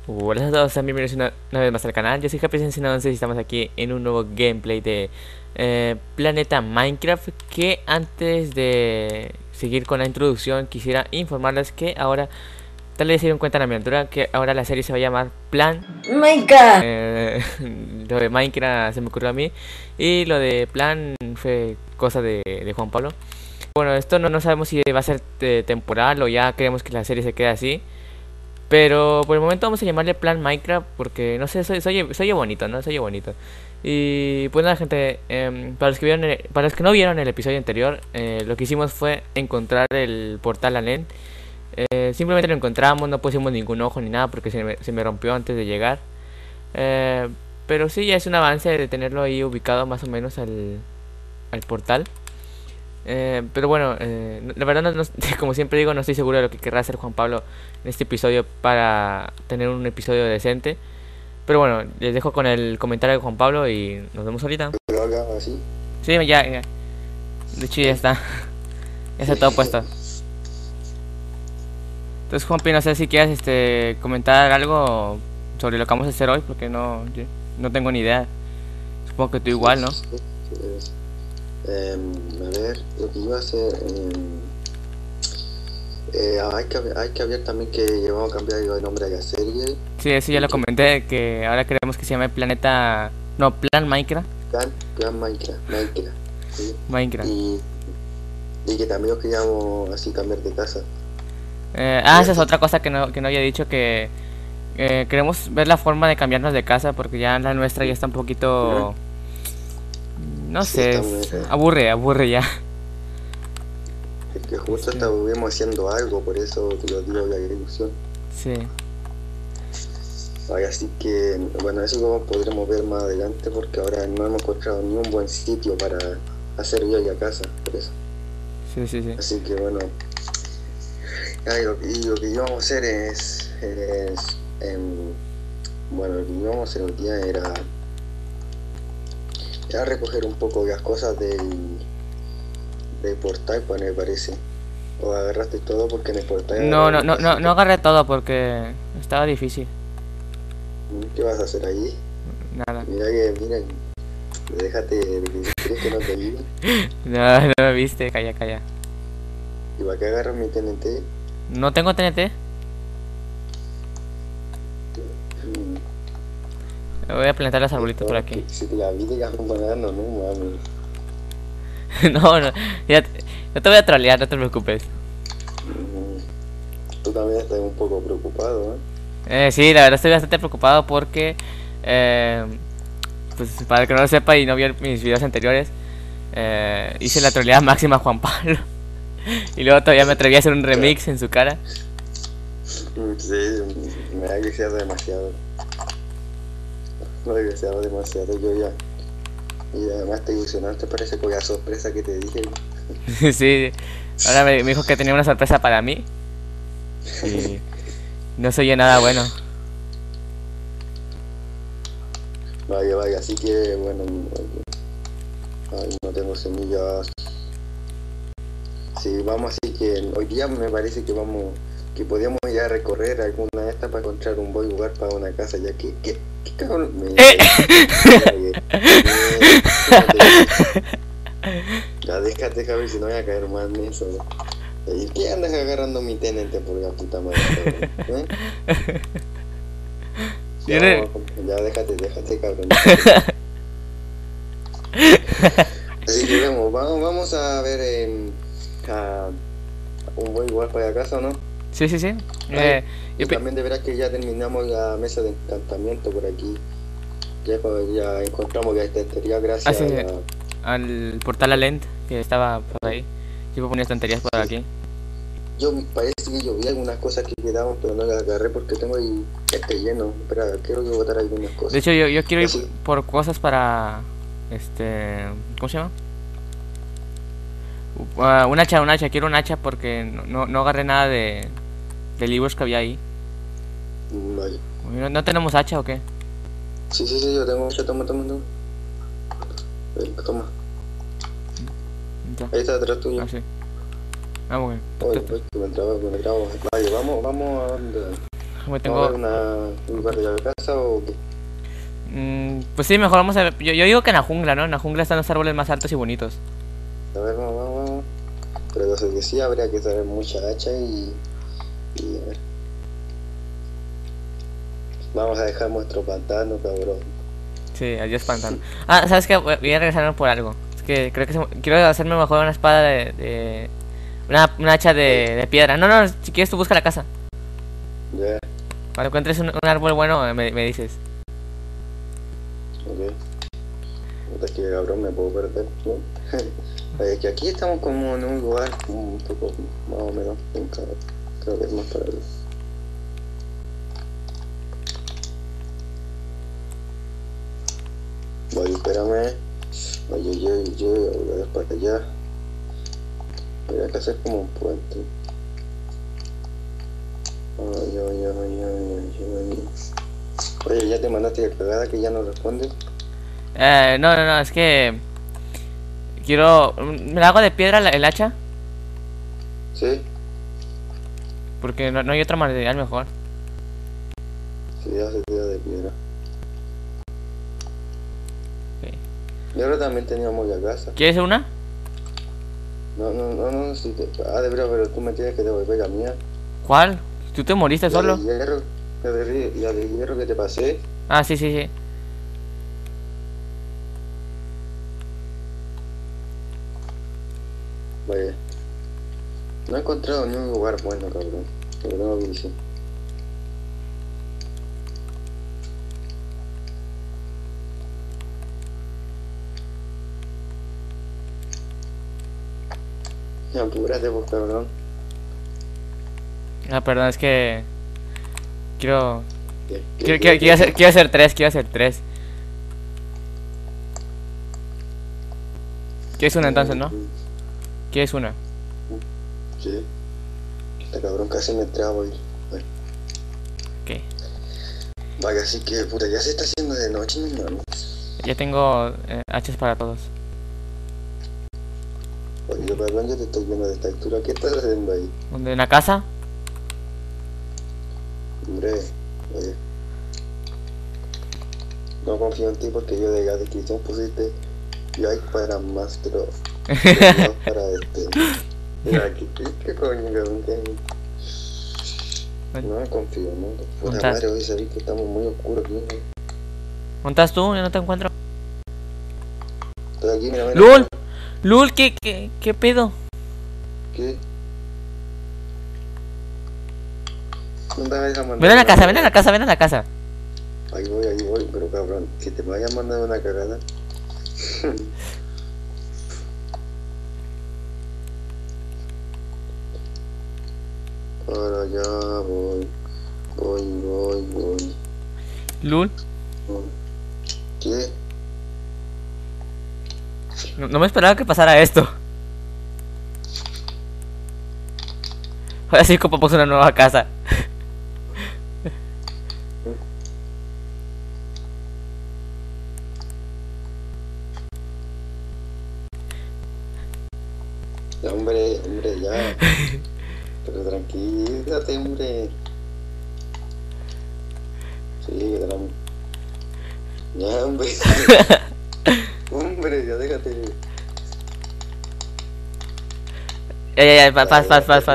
Hola a todos, sean bienvenidos una vez más al canal. Yo soy Happy11 y estamos aquí en un nuevo gameplay de Planeta Minecraft. Que antes de seguir con la introducción quisiera informarles que ahora, tal vez se dieron cuenta en la miniatura, que ahora la serie se va a llamar Plan Minecraft. Lo de Minecraft se me ocurrió a mí y lo de Plan fue cosa de Juan Pablo. Bueno, esto no sabemos si va a ser temporal o ya queremos que la serie se quede así. Pero por el momento vamos a llamarle Plan Minecraft porque no sé, se oye bonito, ¿no? Se oye bonito. Y pues nada, gente, para los que no vieron el episodio anterior, lo que hicimos fue encontrar el portal a Nen. Simplemente lo encontramos, no pusimos ningún ojo ni nada porque se me rompió antes de llegar. Pero sí, ya es un avance de tenerlo ahí ubicado más o menos al portal. Pero bueno, la verdad como siempre digo, no estoy seguro de lo que querrá hacer Juan Pablo en este episodio para tener un episodio decente. Pero bueno, les dejo con el comentario de Juan Pablo y nos vemos ahorita. Lo haga así. Sí, ya. De hecho ya está. Ya está todo puesto. Entonces Juanpi, no sé si quieres comentar algo sobre lo que vamos a hacer hoy, porque no tengo ni idea. Supongo que tú igual, ¿no? Sí. A ver, lo que iba a hacer. Hay que ver también que llevamos a cambiar el nombre de la serie. Sí, eso ya lo comenté, que ahora queremos que se llame Planeta... No, Plan Minecraft. Plan Minecraft. ¿Sí? Minecraft. Y que también lo queríamos así cambiar de casa. Esa es otra cosa que no había dicho, que queremos ver la forma de cambiarnos de casa, porque ya la nuestra ya está un poquito... No Sí, sé, aburre ya. Es que justo estuvimos haciendo algo, por eso te lo digo, la ilusión. Sí. Así que, bueno, eso lo podremos ver más adelante, porque ahora no hemos encontrado ni un buen sitio para hacer yo la casa, por eso. Sí. Así que bueno, lo que íbamos a hacer bueno, lo que íbamos a hacer hoy día era recoger un poco las cosas del portal, pues me parece. O agarraste todo, porque en el portal... No agarré todo porque estaba difícil. ¿Qué vas a hacer ahí? Nada. Mira, déjate de que crees que no te ayude. No me viste, calla. ¿Y para qué agarras mi TNT? No tengo TNT. Voy a plantar los arbolitos por aquí. Si te la vi, te vas a banano, no mames. No, ya te voy a trolear, no te preocupes. Tú también estás un poco preocupado, ¿eh? Sí, la verdad estoy bastante preocupado porque, pues para el que no lo sepa y no vio mis videos anteriores, hice la troleada máxima a Juan Pablo. Y luego todavía me atreví a hacer un remix en su cara. Sí, me ha deseado demasiado. Me ha deseado demasiado, yo ya. Y además te ilusionaste, parece con la sorpresa que te dije. Sí, ahora me dijo que tenía una sorpresa para mí. Y no soy yo nada bueno. Vaya, así que bueno, no tengo semillas. Sí, vamos, así que hoy día me parece que podíamos ir a recorrer alguna de estas para encontrar un buen lugar para una casa, ya que ¿qué cabrón? Ya déjate, Javi, si no voy a caer más en eso. ¿Y qué andas agarrando mi TNT por la puta madre, cabrón? Ya déjate, cabrón. Así que vamos a ver un buen lugar para la casa, ¿o no? Sí. Y también de veras que ya terminamos la mesa de encantamiento por aquí. Ya encontramos la estantería gracias al portal Alent que estaba por ahí. Yo ponía estanterías por aquí. Parece que yo vi algunas cosas que quedaban, pero no las agarré porque tengo ahí lleno. Espera, quiero que botar algunas cosas. De hecho, yo quiero ir por cosas para... ¿Cómo se llama? Un hacha, quiero un hacha porque no agarré nada de libros que había ahí. Vale. ¿No tenemos hacha o qué? Sí, yo tengo hacha, toma. Toma. Ya. Ahí está atrás tuyo. Ah, sí. Vamos, Oye, me entraba. Vale, vamos a dónde. Me ¿Vamos a tengo... ver un lugar de la casa o qué? Pues sí, mejor vamos a ver. Yo digo que en la jungla, ¿no? En la jungla están los árboles más altos y bonitos. A ver, vamos. Pero lo que sí habría que traer mucha hacha y a ver. Vamos a dejar nuestro pantano, cabrón. Sí, adiós pantano. Ah, ¿sabes qué? Voy a regresarme por algo. Es que creo que quiero hacerme mejor una espada una hacha de piedra. No, si quieres tú busca la casa. Ya, Cuando encuentres un árbol bueno, me dices. ok. Puta, que cabrón me puedo perder, ¿no? Es que aquí estamos como en un lugar un poco más o menos fincado. Creo que es más para allá. Voy, espérame. Oye, voy a ver para allá. Habría que hacer como un puente. Ay. Oye, ¿ya te mandaste la cagada que ya no responde? No, es que quiero... ¿Me la hago de piedra el hacha? ¿Sí? Porque no hay otro material mejor. Sí, hace de piedra. Okay. Y ahora también teníamos la casa. ¿Quieres una? No, sí te... Ah, de verdad, pero tú me tienes que devolver la mía. ¿Cuál? ¿Tú te moriste solo? La de hierro, la de hierro que te pasé. Ah, sí. Vaya. No he encontrado ni un lugar bueno, cabrón. Pero tengo que decir. Apúrate, pues, cabrón. Ah, perdón, es que... Quiero ¿Qué? hacer tres. ¿Quieres una entonces, no? ¿Quieres una? Sí. Este cabrón casi me traba ahí. Bueno. Ok. Vaya, así que, puta, ya se está haciendo de noche, mi hermano. Ya tengo hachas para todos. Oye, cabrón, ya te estoy viendo de esta altura. ¿Qué estás haciendo ahí? ¿Dónde? ¿En la casa? Hombre, oye. No confío en ti porque yo de la descripción pusiste like para Mastro. Para Mira, ¿qué coño, cabrón? No confío, ¿no? Puta madre, hoy sabéis que estamos muy oscuros aquí, ¿no? ¿Dónde estás tú? Yo no te encuentro. Estoy aquí, mira. ¡Lul! ¿Qué pedo? ¿Qué? No te vayas a mandar. Ven a la casa. Ahí voy, pero cabrón, que te vayas a mandar una cagada. Ahora ya voy. ¿Lul? ¿Qué? No me esperaba que pasara esto. Ahora sí como puso una nueva casa. Ya, hombre, ya. Pero tranquilízate, hombre. Sí, ya, hombre. Hombre, ya déjate. Ya, paz.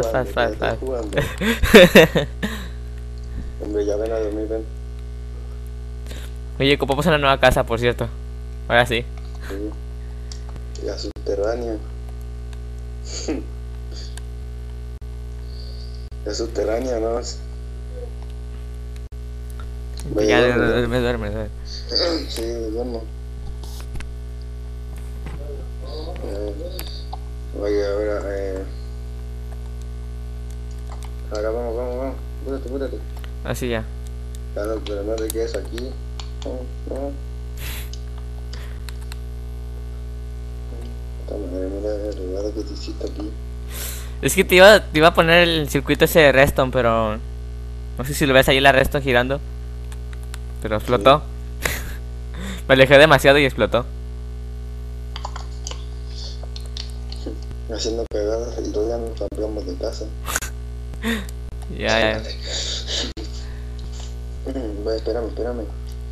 Hombre, ya ven a dormir, ven. Oye, como puso una nueva casa, por cierto. Ahora sí. Sí. La subterránea. La subterránea, ¿no? Ya, duerme. Sí, duermo. Oye, ahora vamos. Púrate. Así ya. Claro, pero no te quedes aquí. No. Esta madre, mira el regalo que te hiciste aquí. Es que te iba a poner el circuito ese de redstone, pero... No sé si lo ves ahí la redstone girando. Pero explotó. Sí. Me alejé demasiado y explotó. Haciendo cagadas y todavía nos cambiamos de casa. Ya. Espérame.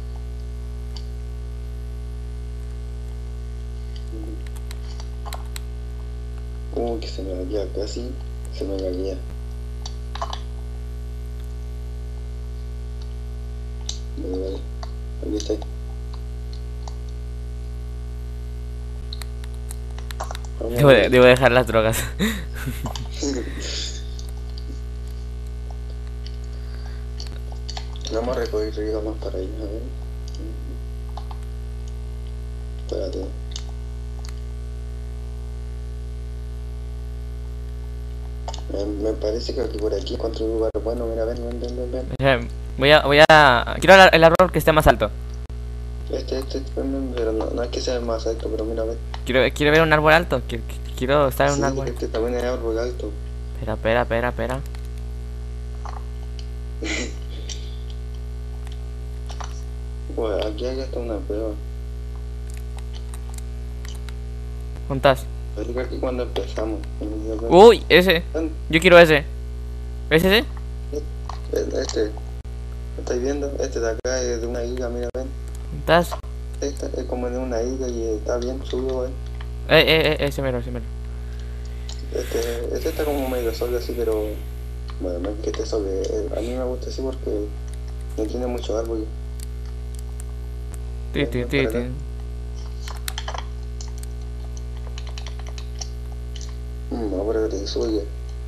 Que se me laguea casi. Se me laguea. Vale. Aquí está. Debo dejar las drogas. Vamos a recoger río más para allá, a ver. Espérate. Me parece que aquí por aquí encuentro un lugar bueno. Mira, ven. Quiero el árbol que esté más alto. Ven, pero no es que sea el más alto, pero mira, ven. Quiero ver un árbol alto. Quiero estar en un árbol. Este también es árbol alto. Espera. Bueno, aquí hay hasta una prueba. ¿Dónde estás? Parece aquí cuando empezamos. Uy, ese. Yo quiero ese. ¿Ves ese? Este. ¿Estáis viendo? Este de acá es de una isla, mira, ven. ¿Dónde estás? Este es como de una isla y está bien subido, ven. Ese mero. Este está como medio solo así, pero... Bueno, no es que esté solo. A mí me gusta así porque no tiene muchos árboles. Ahora te sube.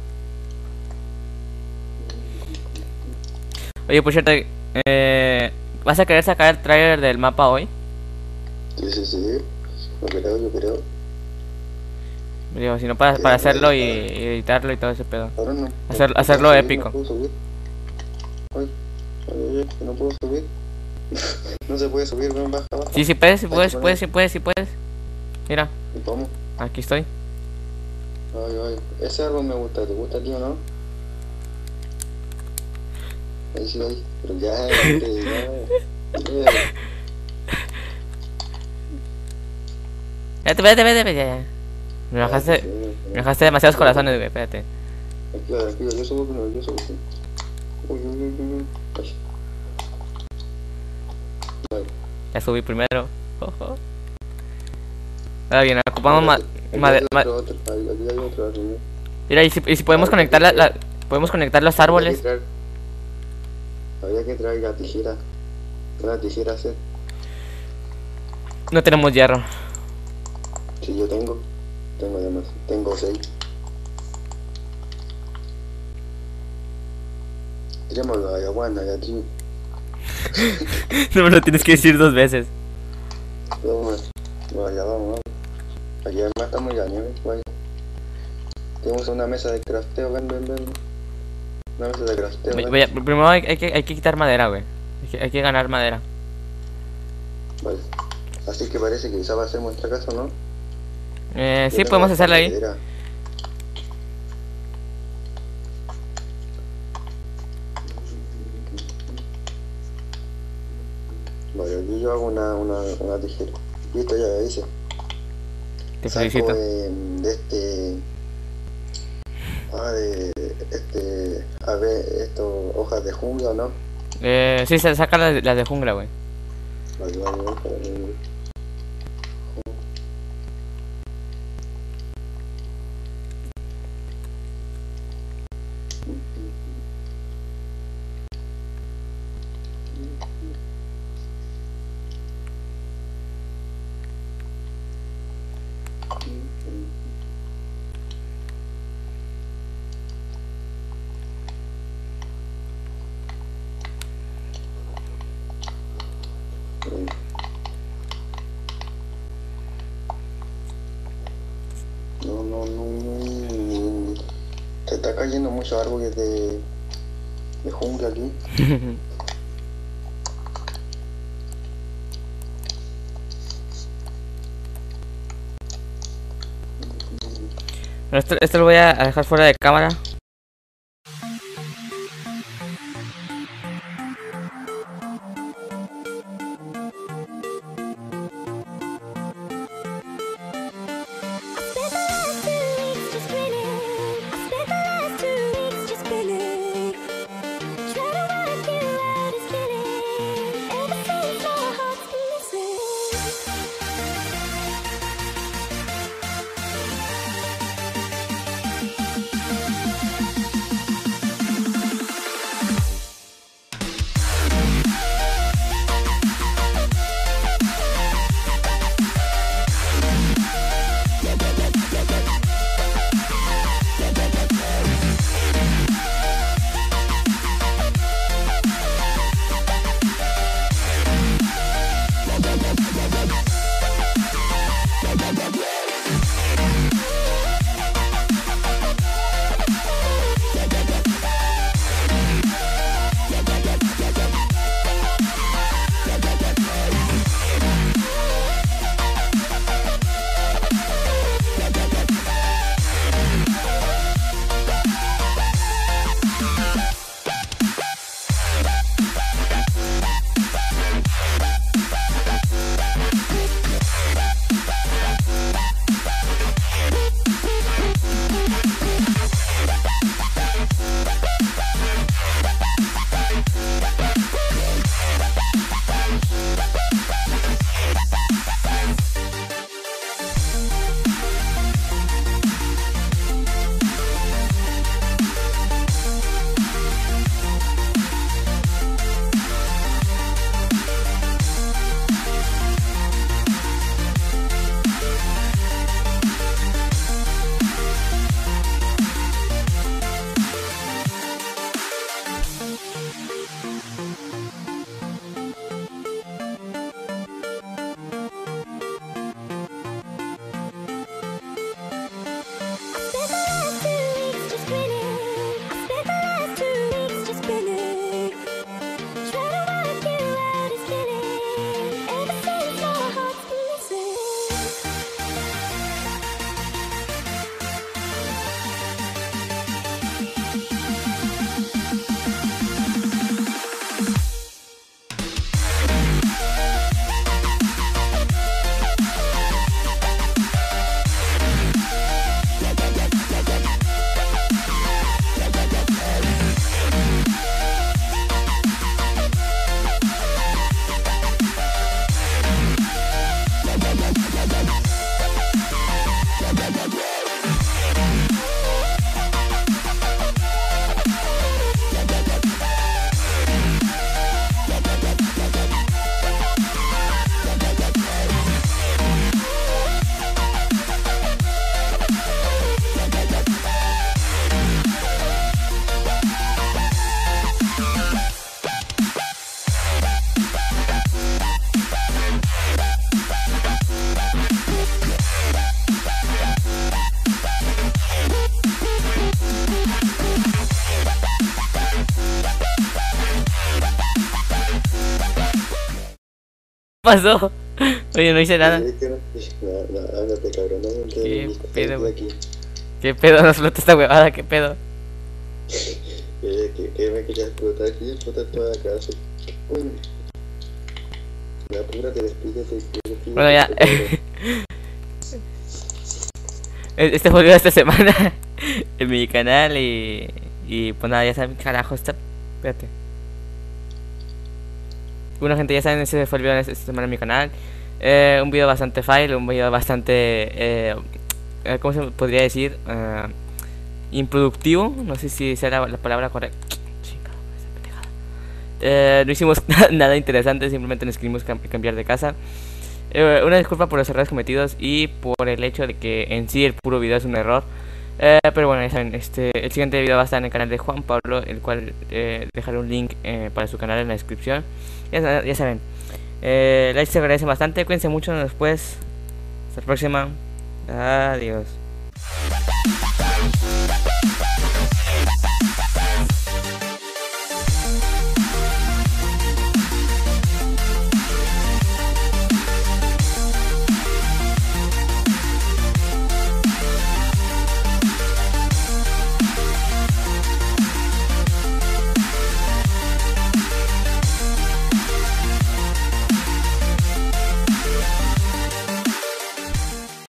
Oye, por cierto, ¿vas a querer sacar el trailer del mapa hoy? Sí. Yo creo. Digo, si no para hacerlo y editarlo y todo ese pedo. Ahora no. Hacerlo épico. No puedo subir. Ay, no puedo subir. No se puede subir, ven, baja. Sí puedes. Mira. ¿Y cómo? Aquí estoy. Ay. Ese árbol me gusta. ¿Te gusta a ti o no? Ahí. Pero ya. Espérate, ya. Me bajaste demasiados corazones, güey, espérate. Tranquilo, yo subo primero. Uy. Vale. Ya subí primero. Ahora bien, ocupamos madera. Aquí hay otro. Mira, y si podemos conectar podemos conectar los árboles. Había que traer la tijera. Una tijera set. No tenemos hierro. Sí, yo tengo. Además. Tengo 6. Tiremos la ayahuasca de aquí. No me lo tienes que decir 2 veces. Vamos. Aquí además estamos ya, nieve. Vaya. Tenemos una mesa de crafteo, ven. Una mesa de crafteo. Primero hay que quitar madera, güey. Hay que ganar madera. Vale. Así que parece que quizá va a ser nuestra casa, ¿no? Sí, podemos hacerla ahí. Vale, aquí yo hago una tijera. Listo, ya la hice. Te felicito. A ver, esto, hojas de jungla, ¿no? Sí, se saca las de jungla, güey. Vale. No. Se está cayendo muchos árboles de jungla aquí. Esto lo voy a dejar fuera de cámara. pasó? Oye, no hice nada. Es que no, ándate, cabrón, no me ¿Qué estoy pedo, güey? aquí. ¿Qué pedo? No explota esta huevada, ¿qué pedo? Que me quería explotar aquí, explotar toda la casa. Uy, apúrate, despídete. Bueno, ya. Este fue el video de esta semana en mi canal y pues nada, ya saben, carajo, espérate. Bueno, gente, ya saben, ese fue el video de esta semana en mi canal. Un video bastante fail, un video bastante, ¿cómo se podría decir? Improductivo, no sé si sea la palabra correcta. No hicimos nada interesante, simplemente nos queríamos cambiar de casa. Una disculpa por los errores cometidos y por el hecho de que en sí el puro video es un error. Pero bueno, ya saben, el siguiente video va a estar en el canal de Juan Pablo, el cual dejaré un link para su canal en la descripción. Ya saben, likes se agradecen bastante, cuídense mucho, después. Hasta la próxima. Adiós.